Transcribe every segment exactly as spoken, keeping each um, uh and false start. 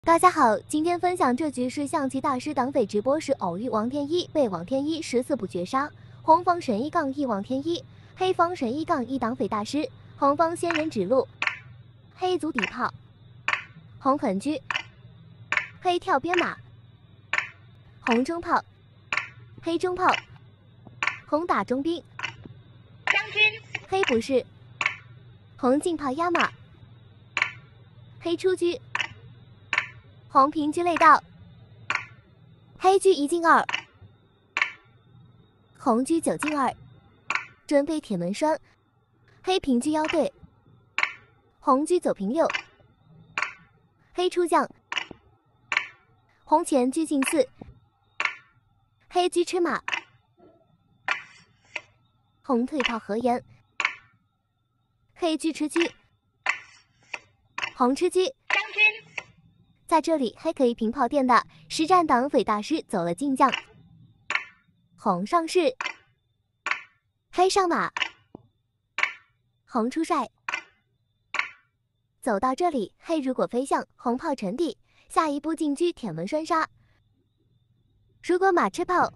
大家好，今天分享这局是象棋大师党匪直播时偶遇王天一，被王天一十四步绝杀。红方神一杠一王天一，黑方神一杠一党匪大师。红方仙人指路，黑卒底炮，红狠车，黑跳边马，红中炮，黑中炮，红打中兵， 将军， 黑不是，红进炮压马，黑出车。 红平车内道，黑车一进二，红车九进二，准备铁门栓，黑平车腰对，红车走平六，黑出将，红前车进四，黑车吃马，红退炮合言，黑车吃车，红吃车。 将军， 在这里还可以平炮店的实战党匪大师走了进将，红上士，黑上马，红出帅。走到这里，黑如果飞象，红炮沉地，下一步进车铁门栓杀。如果马吃炮，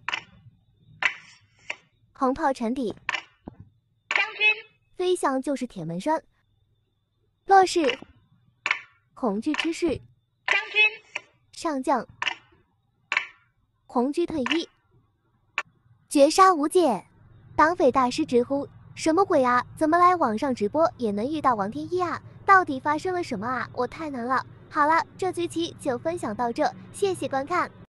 红炮沉底， 将军， 飞象就是铁门栓。落士，红车吃士。 将军， 上将，红车退一，绝杀无解。党匪大师直呼：“什么鬼啊？怎么来网上直播也能遇到王天一啊？到底发生了什么啊？我太难了。”好了，这局棋就分享到这，谢谢观看。